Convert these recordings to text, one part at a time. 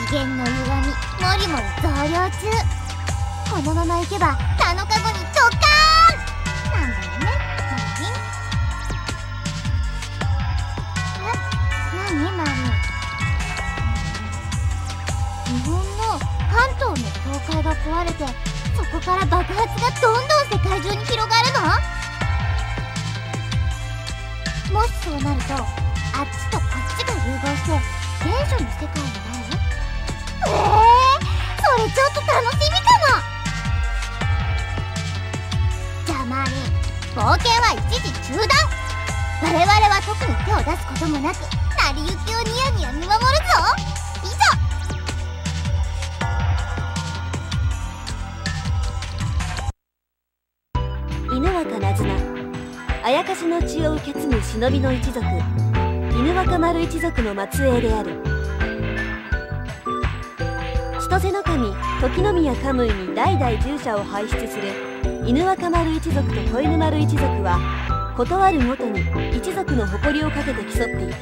次元の歪みもりもり増量中。このままいけば7日後にドカーンなんだよね。何マリン。日本の関東の教会が壊れて、そこから爆発がどんどん世界中に広がるの？もしそうなると、あっちとこっちが融合して原初の世界になる？それちょっと楽しみかも。じゃあマーリン、冒険は一時中断。我々は特に手を出すこともなく成り行きをニヤニヤ見守るぞ。以上。犬若なずな、あやかしの血を受け継ぐ忍びの一族、犬若丸一族の末裔である。千歳の神時宮カムイに代々従者を輩出する犬若丸一族と子犬丸一族は、ことあるごとに一族の誇りをかけて競ってい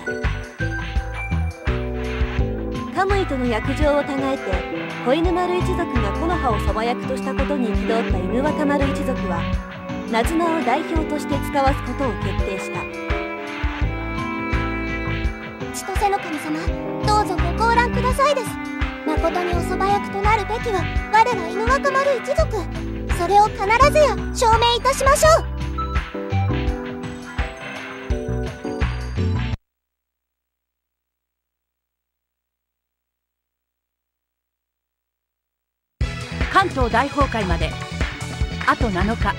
た。カムイとの約定をたがえて子犬丸一族が木の葉を側役としたことに憤った犬若丸一族は、ナズナを代表として使わすことを決定した。 千歳の神様、どうぞご降覧くださいです。誠におそば役となるべきは我ら犬若丸一族。それを必ずや証明いたしましょう。 関東大崩壊まであと7日。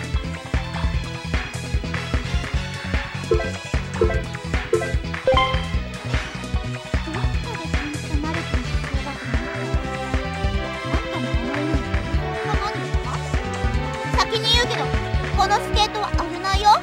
先に言うけど、このスケートは危ないよ。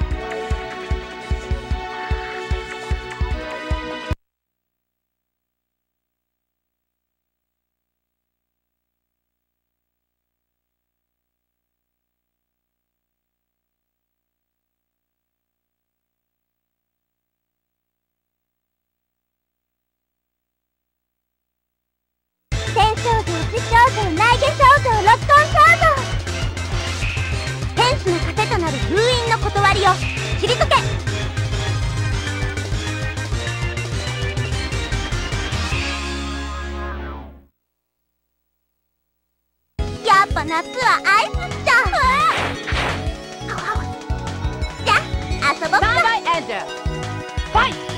天少女、地少女、内下少女、六根少女。天使の糧となる封印の断りを退け。やっぱ夏はアイスっちゃ。じゃあ遊ぼっか。 スタンバイエンジェルファイト。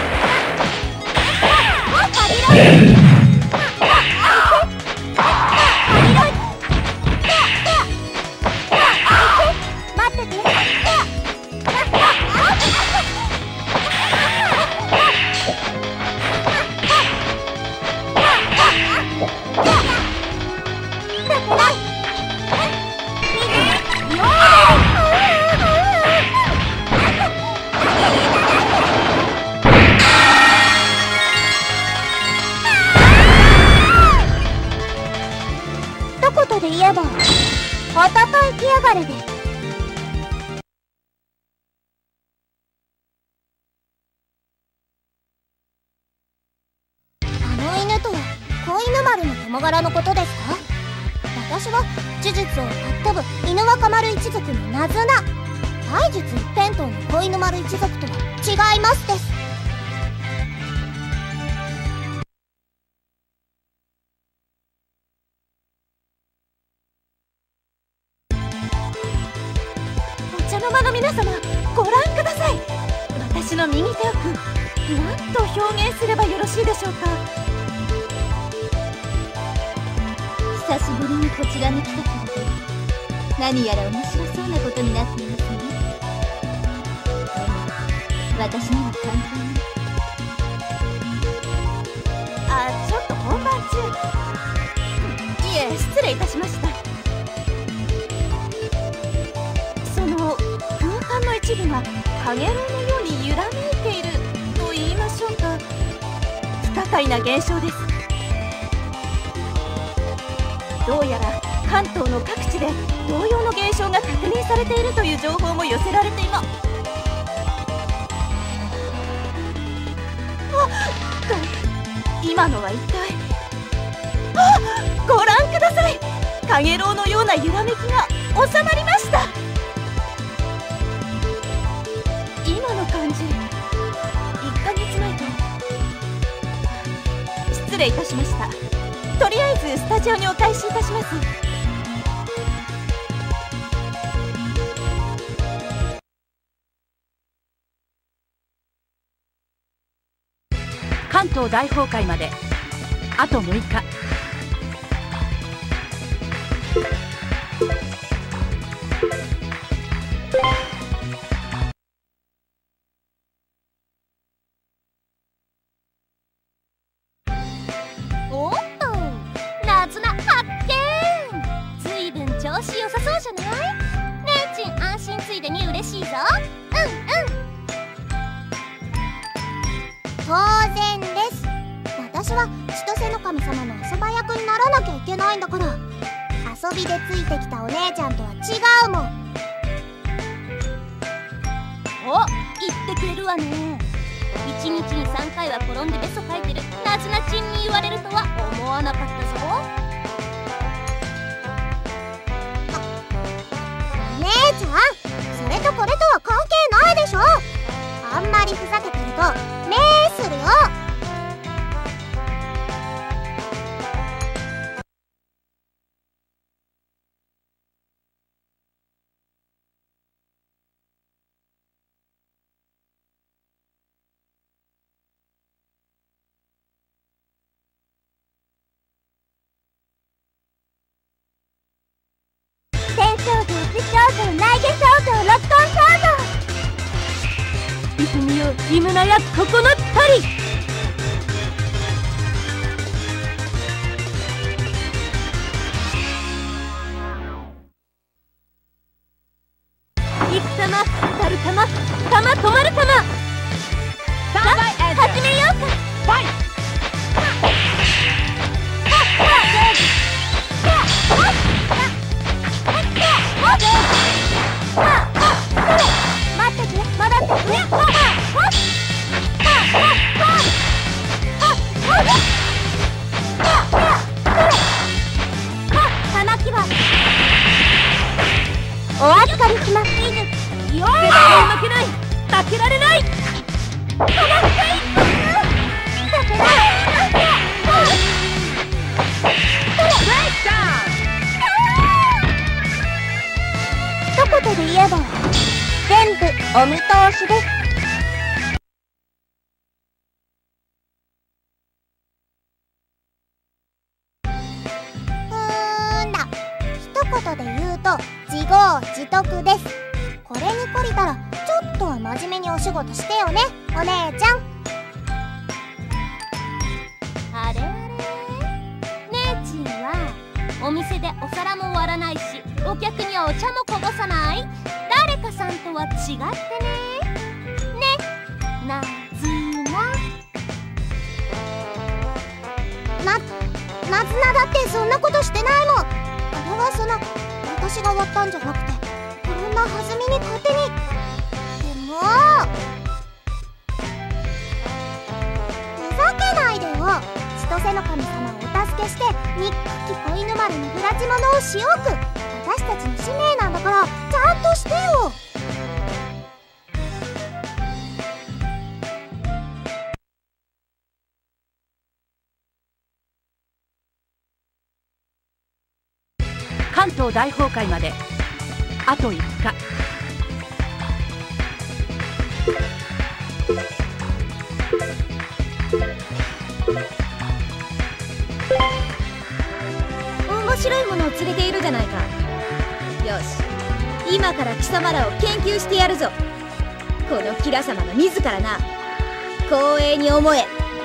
で言えば戦いきやがれで。あの犬とは子犬丸の友柄のことですか？私は呪術をかっ飛ぶ犬若丸一族のナズナ。体術一辺倒の子犬丸一族とは違いますです。お茶の間の皆様、ご覧ください。私の右手奥、なんと表現すればよろしいでしょうか。久しぶりにこちらに来たからで、何やら面白そうなことになっていますね。私には簡単に。ちょっと本番中。いえ、失礼いたしました。その空間の一部がかげろうのように揺らめいていると言いましょうか。不可解な現象です。どうやら関東の各地で同様の現象が確認されているという情報も寄せられています。今のは一体ご覧ください。かげろうのような揺らめきが収まりました。今の感じ、1ヶ月前と。失礼いたしました。とりあえずスタジオにお返しいたします。 関東大崩壊まであと6日。 おっと、ナズナ発見。ずいぶん調子良さそうじゃない？ねえちん、安心ついでに嬉しいぞ。当然です。私は千歳の神様の遊ば役にならなきゃいけないんだから。遊びでついてきたお姉ちゃんとは違うもん。 お、言ってくれるわね。1日に3回は転んでベソ書いてるナズナちんに言われるとは思わなかったぞ。 お姉ちゃん、それとこれとは関係ないでしょ。あんまりふざけてると目するよ。天少女、地少女、内下少女、ロットン少女。 泉よ、イムナやここのったり。行く玉、当たる玉、玉止まる玉。さあ、始めようか。ファイト。 待ってて、まだって。玉木はお預かりします。 よー、負けない、負けられない。 一言で言えば全部お見通しです。一言で言うと自業自得です。これに懲りたらちょっとは真面目にお仕事してよね、お姉ちゃん。 あれあれ、姉ちんはお店でお皿も割らないし、お客にはお茶もこぼさない。誰かさんとは違ってね。ね、ナズナ。 ナズナだってそんなことしてないもん。あれは私が割ったんじゃなくて、こんな弾みに勝手に。でもふざけないでよ。千歳の神様をお助けして憎き子犬丸の不埒者をしおく、私たちの使命なんだからちゃんとしてよ。 関東大崩壊まであと5日。 面白いものを連れているじゃないか。よし、今から貴様らを研究してやるぞ。このキラ様が自らな。光栄に思え。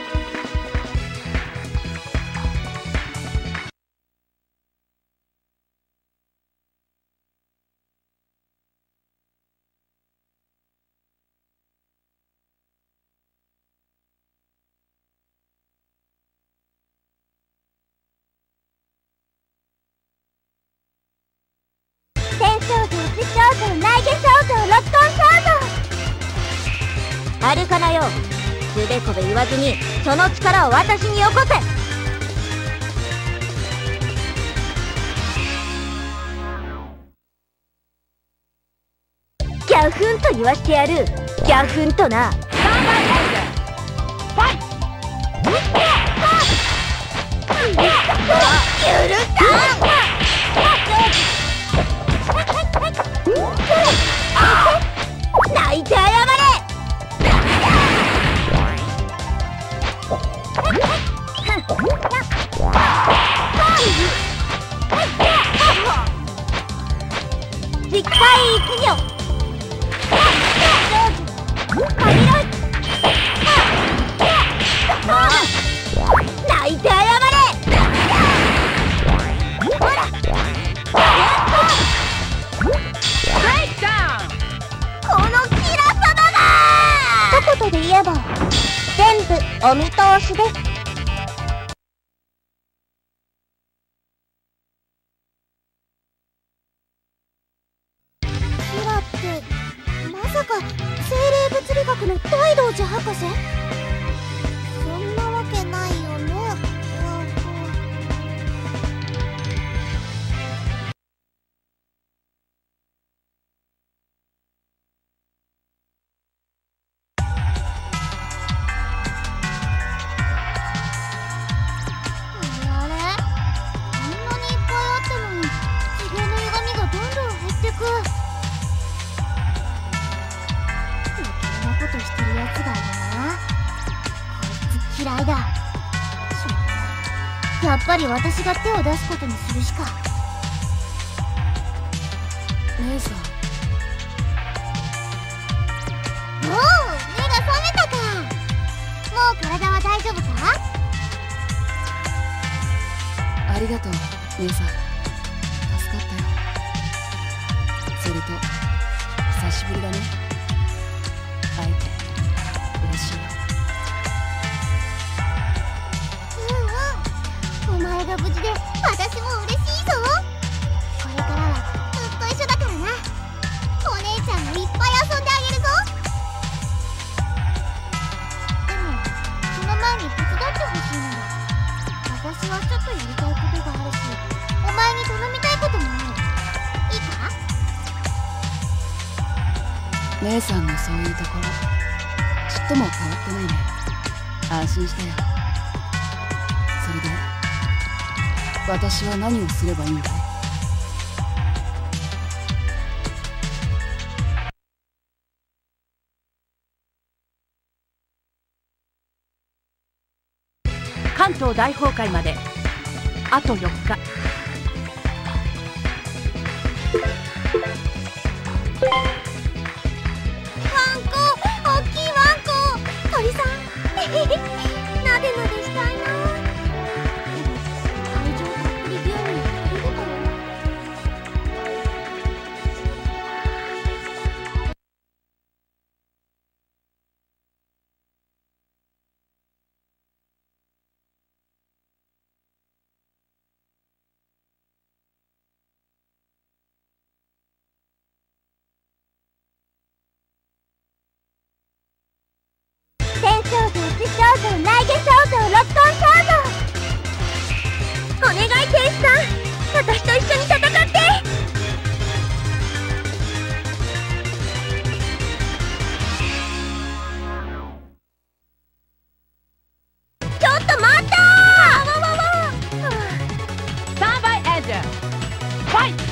アルカナよ、つべこべ言わずにその力を私によこせ。 ャフンと言わしてやる。ギャフンとな。泣いて謝れ。実海一行泣いて謝れ。このキラ様が一言で言えば全部お見通しです。キラってまさか生霊物理学の大道寺博士？そんなわけないよね。嫌いだ。やっぱり私が手を出すことにするしか。 姉さん。 おお、目が覚めたか。もう体は大丈夫か？ ありがとう姉さん、助かったよ。それと久しぶりだね、会えて嬉しいよ。 お前が無事で私も嬉しいぞ。これからはずっと一緒だからな。お姉ちゃんがいっぱい遊んであげるぞ。でもその前に手伝ってほしいのだ。私はちょっとやりたいことがあるし、お前に頼みたいこともある。いいか？ 姉さんのそういうところちっとも変わってないね。安心したよ。それで私は何をすればいいんだい？関東大崩壊まであと4日。 ワンコ、大きいワンコ、鳥さんなでなでしたいな。愛情たっぷりゲームにされるかな。天少女、地少女、来下少女、六根少女。お願い天使さん、私と一緒に戦って。ちょっと待ったー。 スタンバイエンジンファイト。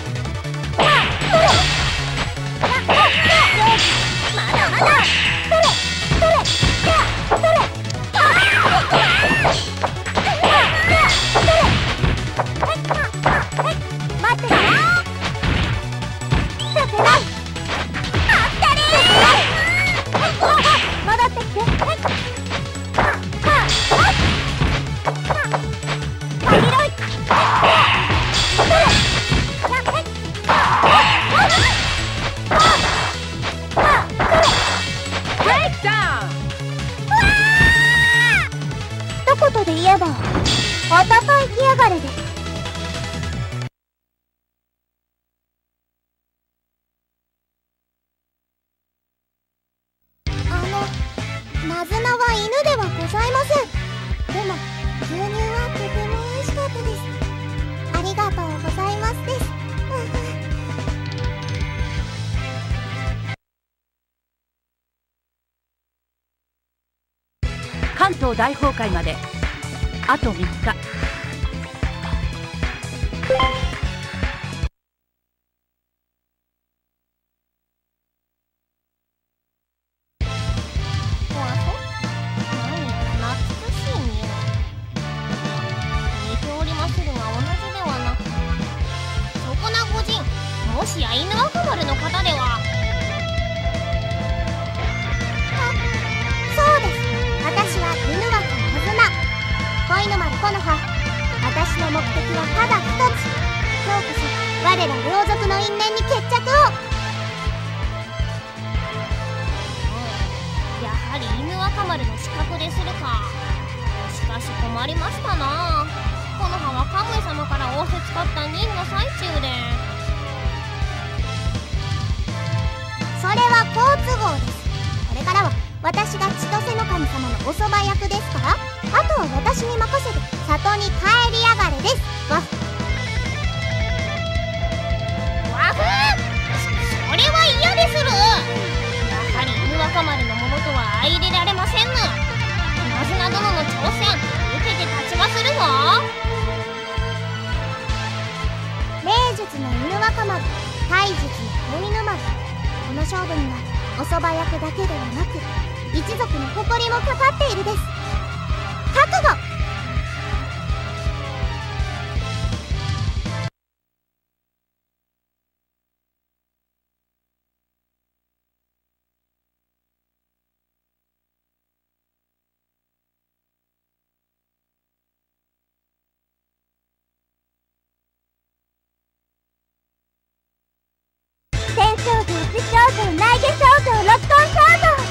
まだまだ。一言で言えばお戦いきやがれです。ナズナは犬ではございません。でも牛乳はとても美味しかったです。ありがとうございますです。 関東大崩壊まであと3日。 もしや犬若丸の方では。そうです。私は犬若なずな、小犬丸木の葉。私の目的はただ一つ。今日こそ我ら両族の因縁に決着を。やはり犬若丸の資格でするか。しかし困りましたな。木の葉はカムイ様から仰せつかった任の最中で。それは好都合です。これからは私が千歳の神様のおそば役ですから、あとは私に任せて里に帰りやがれです。わふそれは嫌でする。やはり犬若丸のものとは相入れられませんぬ。なずな殿の挑戦受けて立ちまするぞ。霊術の犬若丸、体術の子犬丸。この勝負にはおそば役だけではなく一族の誇りもかかっているです。覚悟。天勝負、地勝負、内下勝負、六根勝負。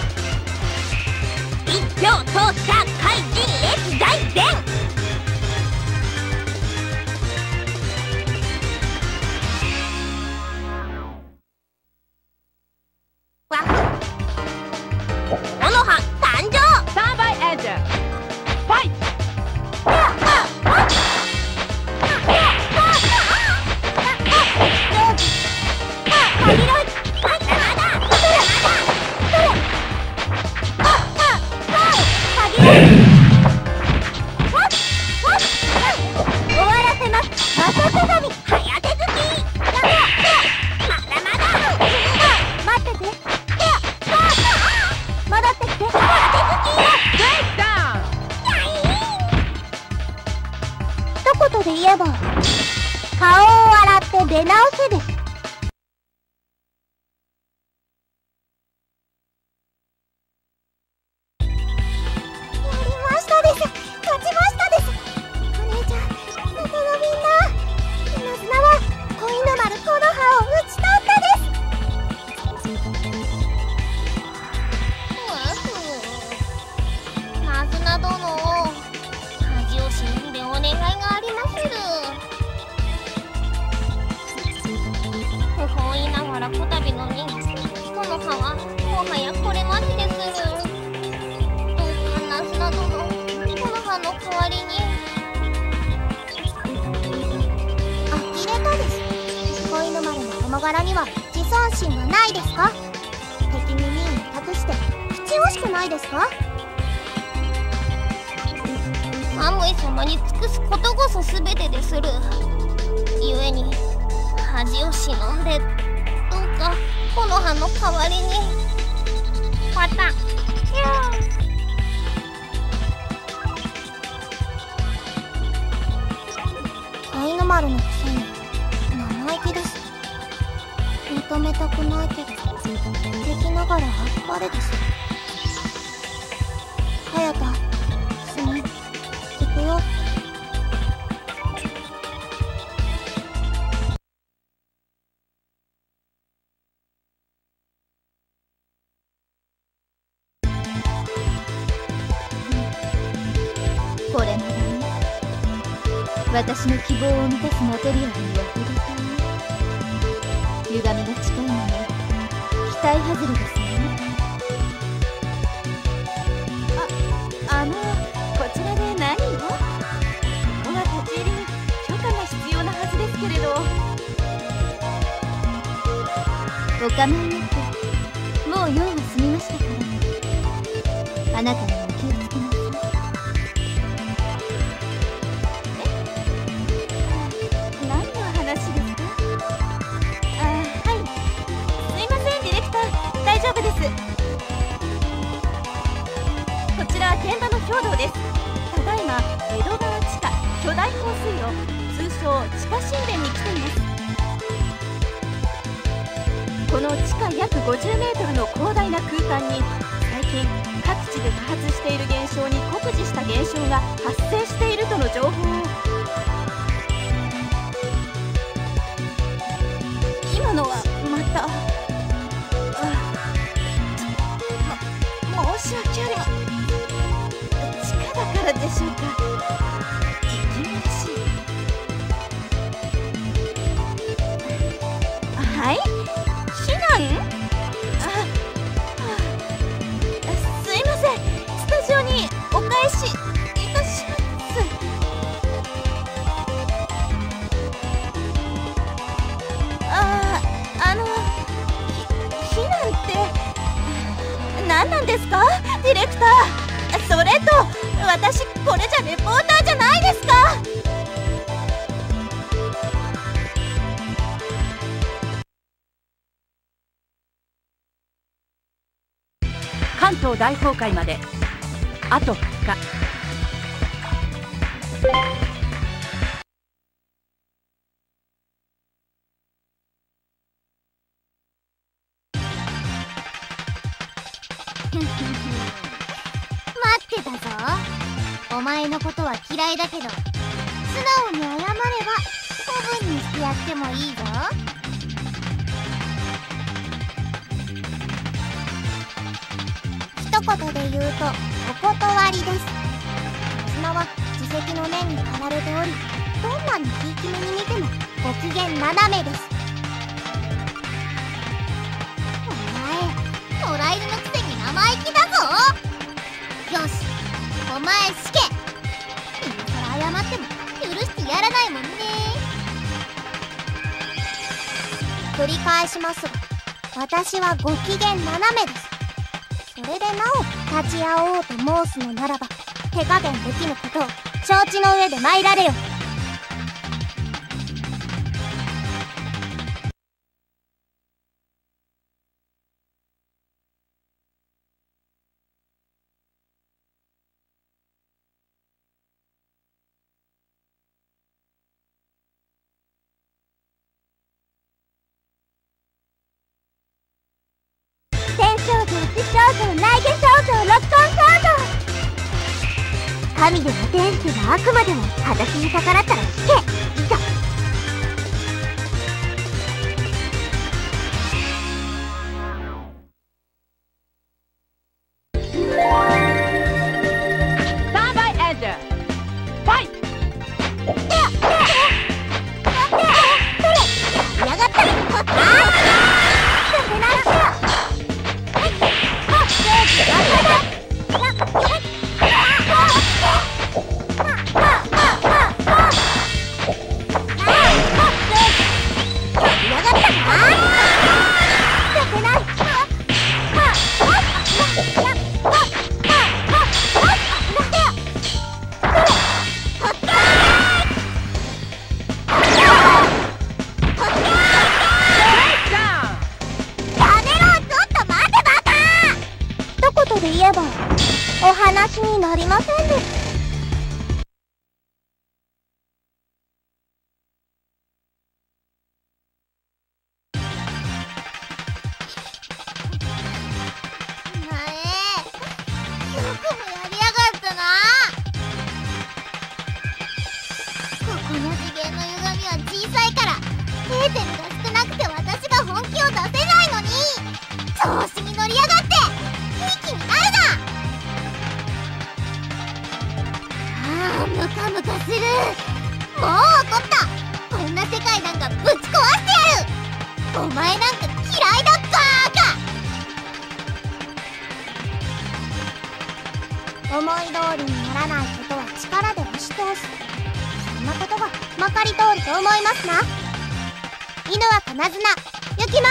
一票通した怪人 S 大伝。わふ木の葉誕生。 スタンバイエンジンファイト。一言で言えば顔を洗って出直せです。柄には自尊心がないですか？敵に任を託して口惜しくないですか？カムイ様に尽くすことこそ全てでする。故に恥を忍んでどうか木の葉の代わりに。パタンヒュー。小犬丸のくせに生意気です。認めたくないけど敵ながらあっぱれです。隼人、すみ、行くよ。これまでね、私の希望を満たすマテリアルには程遠い。歪みが近いのに期待外れですね。 こちらで何を？ここは立ち入りに許可が必要なはずですけれど。 お構いなく、もう用は済みましたから。あなたにも気をつけなさい。 現場の兵道です。ただいま江戸川地下巨大放水路、通称地下神殿に来ています。この地下約50メートルの広大な空間に最近各地で多発している現象に酷似した現象が発生しているとの情報を。今のはまた申し訳ありません。地下だからでしょうか。息苦しい。はい、避難？すいません、スタジオにお返しいたします。避難って何なんですか、ディレクター。それと私これじゃレポーターじゃないですか。 関東大崩壊まであと2日。 待ってたぞ。お前のことは嫌いだけど素直に謝れば処分にしてやってもいいぞ。一言で言うとお断りです。砂は自責の念に駆られており、どんなにひいき目に見てもご機嫌斜めです。お前野良犬のくせに生意気だぞ。よし、お前死刑。今更謝っても許してやらないもんね。繰り返しますが、私はご機嫌斜めです。それでなお立ち会おうと申すのならば、手加減できぬことを承知の上で参られよ。天少女、地少女、内下少女、六根少女。神でも天使が悪魔でも私に逆らったら死刑。以上。 スタンバイエンジェルファイト。 やがったで言えばお話になりませんでした。ムカムカする。もう怒った。こんな世界なんかぶち壊してやる。お前なんか嫌いだバーカ。思い通りにならないことは力で押し通す。そんなことがまかり通ると思いますな。犬は金綱行きます。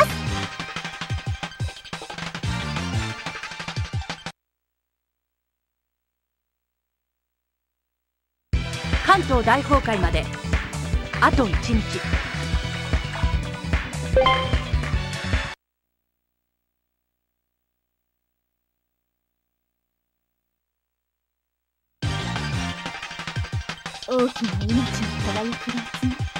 関東大崩壊まであと1日。 大きな命の輝きが集まって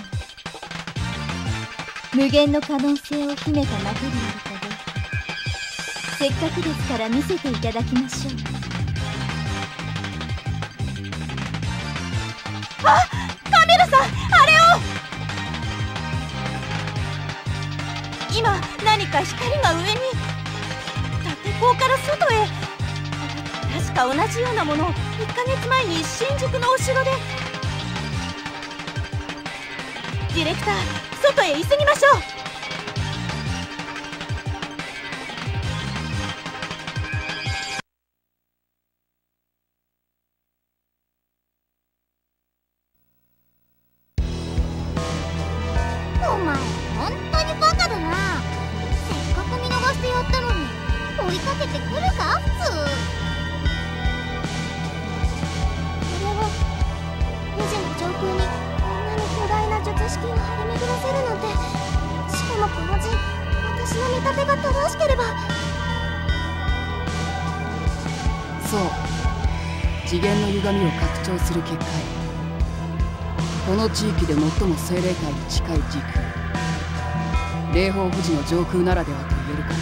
無限の可能性を秘めたマテリアルとで、せっかくですから見せていただきましょう。あ、カメラさん、あれを。今何か光が上に、縦溝から外へ。確か同じようなものを1ヶ月前に新宿のお城で。ディレクター、外へ急ぎましょう。 お前本当にバカだな。せっかく見逃してやったのに追いかけてくるか普通。 これを4時の上空にこんなに巨大な術式を張り巡らせるなんて、しかもこの字、私の見立てが正しければ。 そう、次元の歪みを拡張する結界。この地域で最も精霊界に近い時空、霊峰富士の上空ならではと言えるか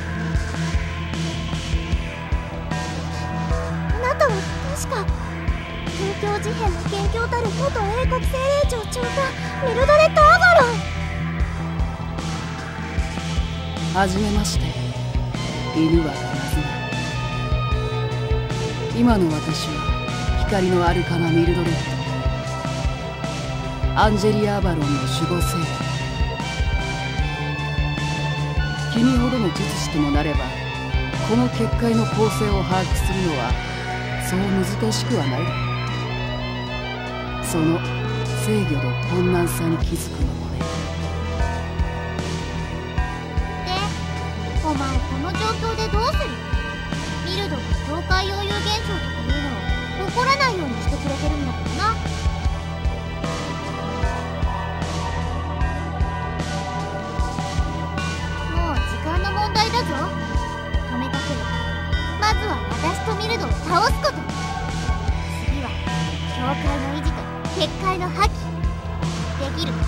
な。あなたは確か東京事変の元凶たる元英国精霊庁長官ミルドレッド・アバロン。 はじめまして、犬はナズナ。今の私は光のアルカナミルドレッド、アンジェリア・アバロンの守護聖騎。君ほどの術師ともなれば、この結界の構成を把握するのはそう難しくはないだろう。その制御の困難さに気づくのもね。 で、お前この状況でどうする？ミルドが境界溶融現象とかいうのを起こらないようにしてくれてるんだけどな。もう時間の問題だぞ。止めたければまずは私とミルドを倒すこと。次は境界の維持と結界の破棄できる。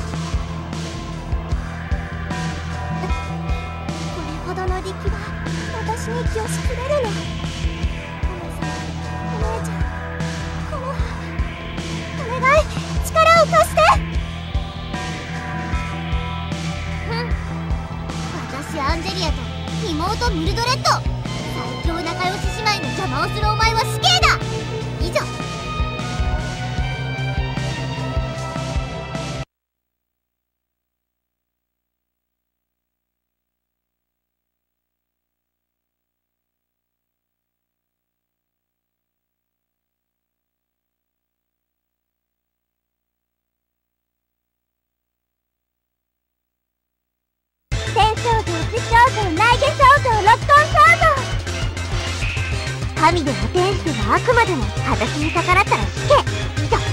これほどの力は私に気をしきれるの。お姉さん、お姉ちゃん、このお願い、力を貸して。 私アンジェリアと妹ミルドレッド、最強仲良し姉妹の邪魔をするお前は死刑だ。以上。 天創造、地創造、内下創造、六根創造。神でも天使でも悪魔でも私に逆らったら死刑。以上。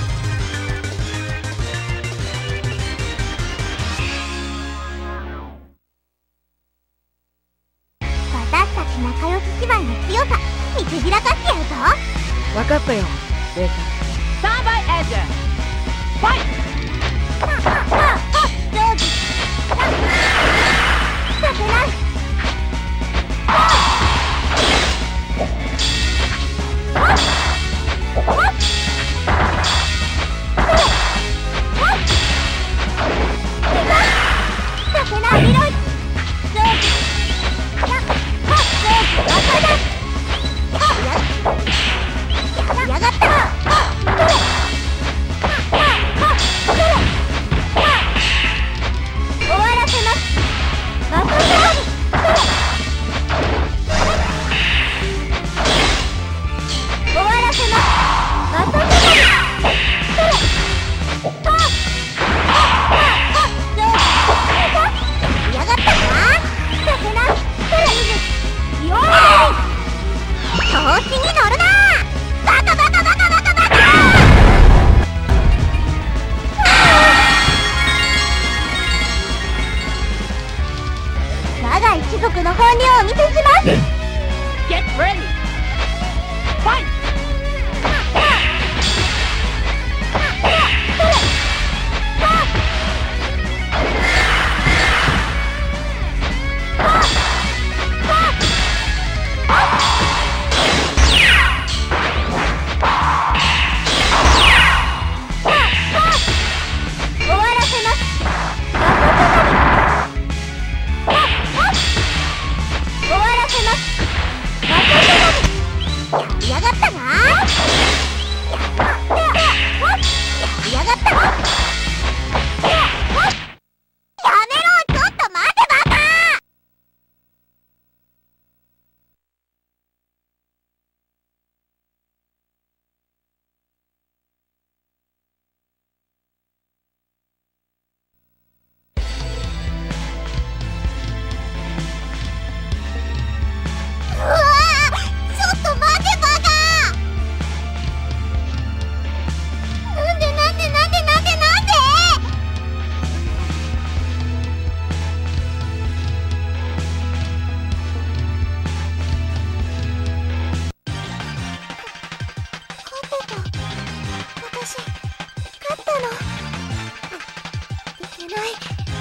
私たち仲良し姉妹の強さ見せびらかしてやるぞ。 分かったよ、レイさん。スタンバイエッジファイト。 上手。させない。させない。リロイ。上手。やがった。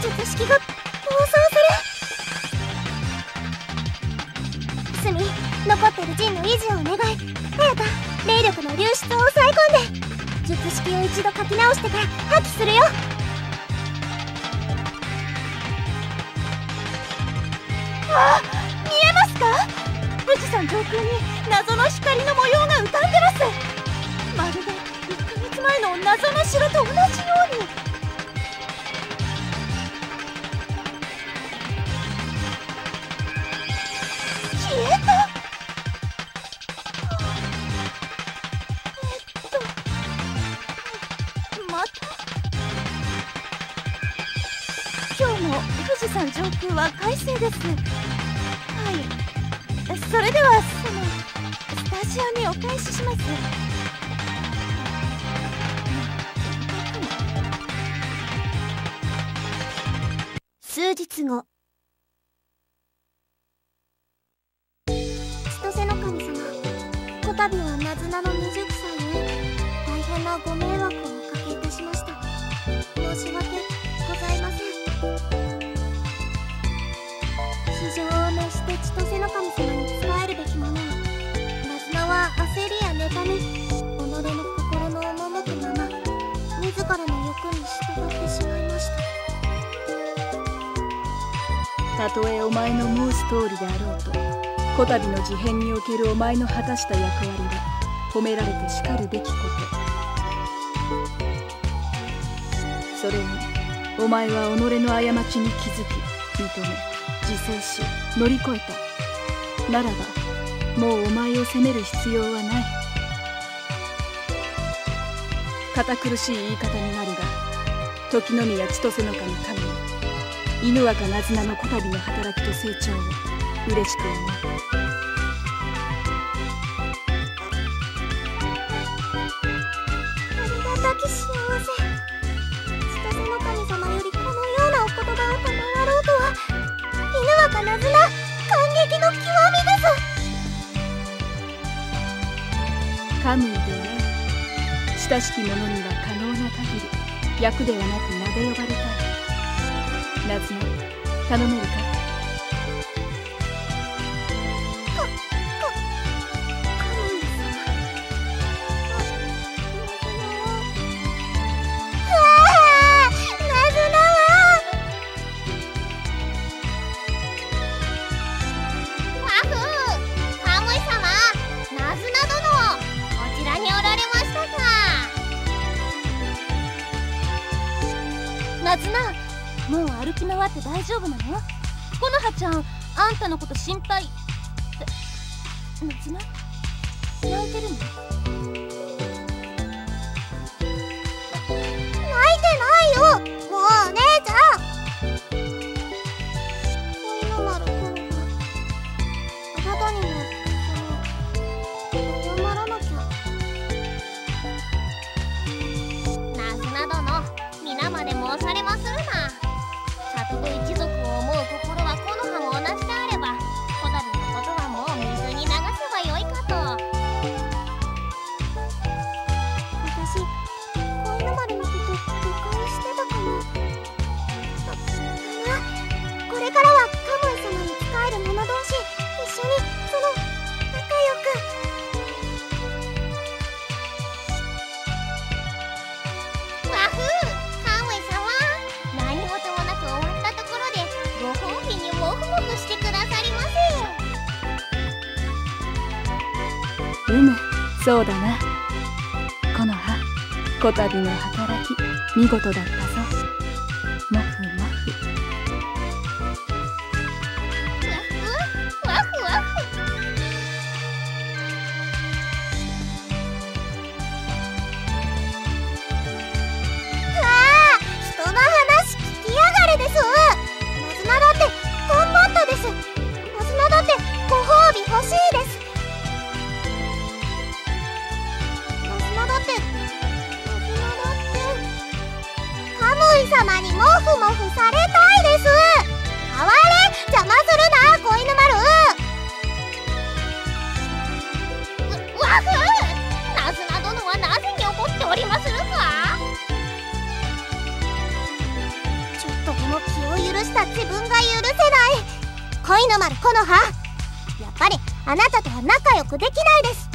術式が暴走する。スミ、残ってる陣の維持をお願い。早田、霊力の流出を抑え込んで。術式を一度書き直してから破棄するよ。あ、見えますか？富士山上空に謎の光の模様が浮かんでます。まるで1ヶ月前の謎の城と同じように。消えた。また今日も富士山上空は快晴です。はい、それではスタジオにお返しします。数日後、千歳の神様、こたびはナズナの20歳へ大変なご迷惑をおかけいたしました。申し訳ございません。非常を熱して千歳の神様に仕えるべきものを、ナズナは焦りや妬み、己の心の赴くまま自らの欲に従ってしまいました。 たとえお前の申す通りであろうと、こたびの事変におけるお前の果たした役割は褒められてしかるべきこと。それにお前は己の過ちに気づき、認め、自制し乗り越えたならば、もうお前を責める必要はない。堅苦しい言い方になるが、時宮千歳守神、犬若ナズナのこたびの働きと成長を嬉しく思う。 ありがたき幸せ。千歳の神様よりこのようなお言葉を賜ろうとは、犬若ナズナ感激の極みです。 カムイである。親しき者には可能な限り役ではなく名で呼ばれたい。ナズナ、頼めるか？ カムイ様。ナズナはワフー、カムイ様、ナズナ殿、こちらにおられましたか。 ナズナ、もう歩き回って大丈夫なの？コノハちゃん、あんたのこと心配。ナズナ、泣いてるの？泣いてないよ、もうお姉ちゃん。小犬丸くんがあなたにも謝らなきゃ。 ナズナ殿、皆まで申されまするな。里と一族を思う心は木の葉も同じであれば、こたびのことはもう水に流せばよいかと。 私、小犬丸のこと誤解してたかも。これからはカムイ様に仕える者同士、一緒に仲良く。 ワフー、カムイ様、何事もなく終わったところでご褒美にモフモフしてくださりませ。 そうだな。木の葉、こたびの働き見事だったぞ。モフモフ。 ワフワフ。 人の話聞きやがれです。ナズナだって頑張ったです。ナズナだってご褒美欲しいです。ナズナだってカムイ様にモフモフされたいです。代われ、邪魔するな、子犬丸。 ワフー、ナズナ殿はなぜに怒っておりまするか。 ちょっとこの気した自分が許せない。恋の丸木の葉、やっぱりあなたとは仲良くできないです。